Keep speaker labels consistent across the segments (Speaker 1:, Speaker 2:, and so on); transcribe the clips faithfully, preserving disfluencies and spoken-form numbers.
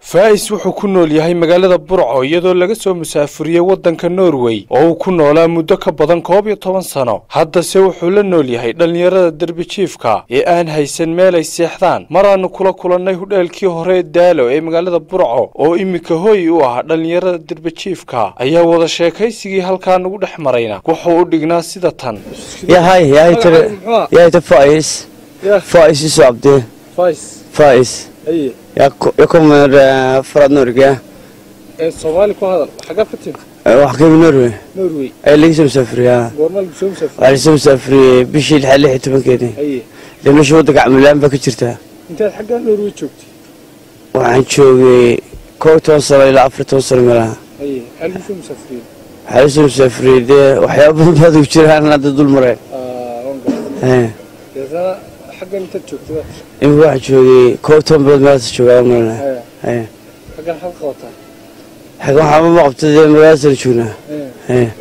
Speaker 1: Faiz wuxuu ku nool yahay magaalada Burco iyadoo laga soo musaafuriyay wadanka Norway oo uu ku noolaa muddo ka badan koob iyo toban sano. Hadda se wuxuu la nool yahay dhalinyarada darbi jiifka ee aan haysan meel ay seexdaan. Maraanu kula kulannay hudheelkii hore Daalo ee magaalada Burco oo imika hooy u ah dhalinyarada darbi jiifka ayaa wada sheekaysigii halkaan ugu dhex marayna wuxuu u dhignaa sida tan.
Speaker 2: yahay yahay tare yahay ta Faiz Faiz isu abde
Speaker 1: Faiz
Speaker 2: Faiz
Speaker 1: ay
Speaker 2: يكون فرد نورجا.
Speaker 1: الصومالي كهذا حاجة فتن.
Speaker 2: وحكي من نروي.
Speaker 1: نروي.
Speaker 2: اللي يسوي مسافر يا.
Speaker 1: ورمال يسوي مسافر.
Speaker 2: اللي يسوي مسافر بيشيل الحل حتى من كده.
Speaker 1: أيه.
Speaker 2: لأنه شو بدك أعمل لام بكتيرتها.
Speaker 1: أنت الحاجة نروي شوفتي.
Speaker 2: وعن شوي كوي توصل إلى عفرة توصل ملاها.
Speaker 1: أيه. هل يسوي مسافرين؟
Speaker 2: هل يسوي مسافرين ده وحيابهم هذا وشرها أنا هذا دول مرة.
Speaker 1: آه ونقص.
Speaker 2: إيه.
Speaker 1: إذا حاجة أنت شوفتي بس.
Speaker 2: إيه واحد شوي كوي توم بعد ما تشوفه مرة.
Speaker 1: إيه.
Speaker 2: إيه.
Speaker 1: حاجة حلقة وطن.
Speaker 2: حاجة حابة ما قبضت مراسل شونا.
Speaker 1: إيه.
Speaker 2: إيه.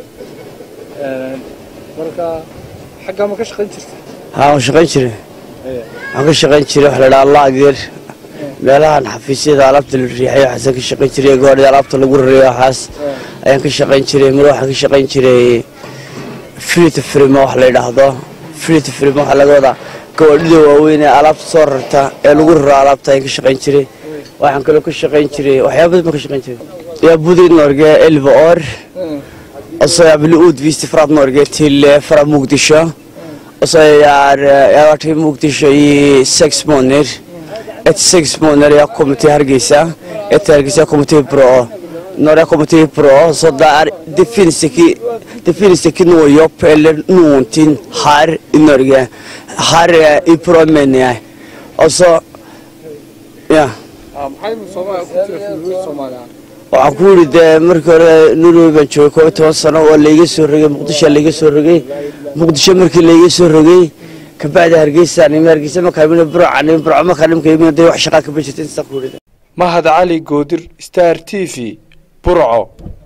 Speaker 1: مركا حاجة ما كش خنشر.
Speaker 2: ها وش خنشر.
Speaker 1: إيه.
Speaker 2: ما كش خنشر وحلا الله غير. meelahan xafiisyada alaabta la riixay xasan ka shaqeyn jiray goor alaabta lagu riixay xaas ayaan ka shaqeyn jiray mar waxaan ka shaqeyn jiray free to free ma wax la yiraahdo free to free waxa laga wadaa go'aadida waaweyn ee alaabta soo rarta ee lagu riixo alaabta ayaan ka shaqeyn jiray waxaan kale ka shaqeyn jiray waxyaabo badan ka shaqeyn jiray ya budin Norge elva år alltså jag vill utvisa för att Norge till från Mogadishu och så jag jag har varit i Mogadishu i sex månader. Ett sex månader jag kommer till Hargeisa. Ett Hargeisa kommer till Bra. När jag kommer till Bra så där det finns inte det finns inte något jobb eller någonting här i Norge. Här i Bra menar jag. Och så ja.
Speaker 1: maxay Soomaaliya ku tirsan Soomaaliya
Speaker 2: waxaan ku yidhi markii hore Norway baan joogay koob iyo toban sano oo la iga soo rogay Muqdisho la iga soo rogay Muqdisho markii la iga soo rogay كبعد هرجيس يعني هرجيس ما كان برع يعني برع ما كان يمكن يمكن ده وحش قاك بيجي تنسق ولا
Speaker 1: ما هذا علي جودر ستار تي في برعو.